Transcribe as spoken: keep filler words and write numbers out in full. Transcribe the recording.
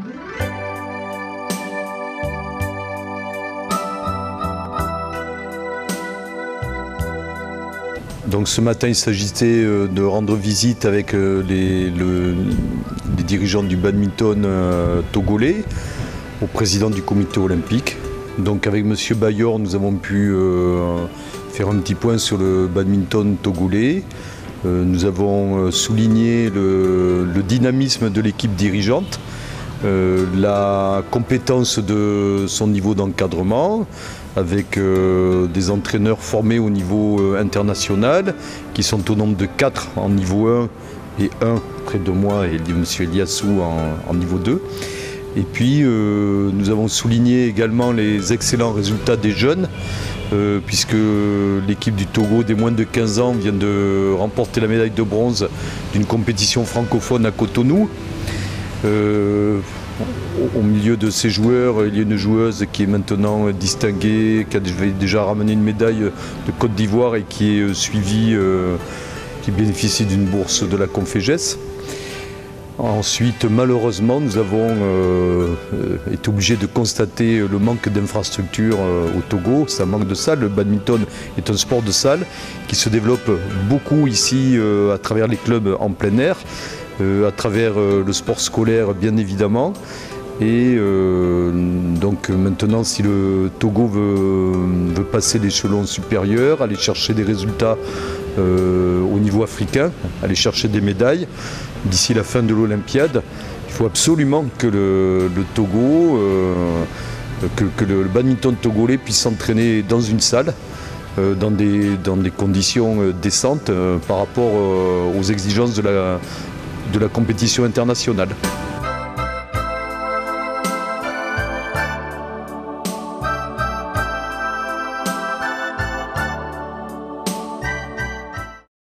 Donc ce matin, il s'agissait de rendre visite avec les, le, les dirigeants du badminton togolais au président du comité olympique. Donc avec M. Bayor, nous avons pu euh, faire un petit point sur le badminton togolais. Euh, nous avons souligné le, le dynamisme de l'équipe dirigeante, euh, la compétence de son niveau d'encadrement, avec euh, des entraîneurs formés au niveau euh, international, qui sont au nombre de quatre en niveau un et un près de moi, et M. Eliassou en, en niveau deux. Et puis euh, nous avons souligné également les excellents résultats des jeunes, euh, puisque l'équipe du Togo des moins de quinze ans vient de remporter la médaille de bronze d'une compétition francophone à Cotonou. Euh, Au milieu de ces joueurs, il y a une joueuse qui est maintenant distinguée, qui a déjà ramené une médaille de Côte d'Ivoire et qui est suivie, euh, qui bénéficie d'une bourse de la Confégès. Ensuite, malheureusement, nous avons euh, été obligés de constater le manque d'infrastructures euh, au Togo. Ça manque de salles. Le badminton est un sport de salle qui se développe beaucoup ici euh, à travers les clubs en plein air. Euh, à travers euh, le sport scolaire bien évidemment, et euh, donc maintenant si le Togo veut, veut passer l'échelon supérieur, aller chercher des résultats euh, au niveau africain, aller chercher des médailles d'ici la fin de l'Olympiade, il faut absolument que le, le Togo, euh, que, que le, le badminton togolais puisse s'entraîner dans une salle, euh, dans, des, dans des conditions euh, décentes euh, par rapport euh, aux exigences de la de la compétition internationale.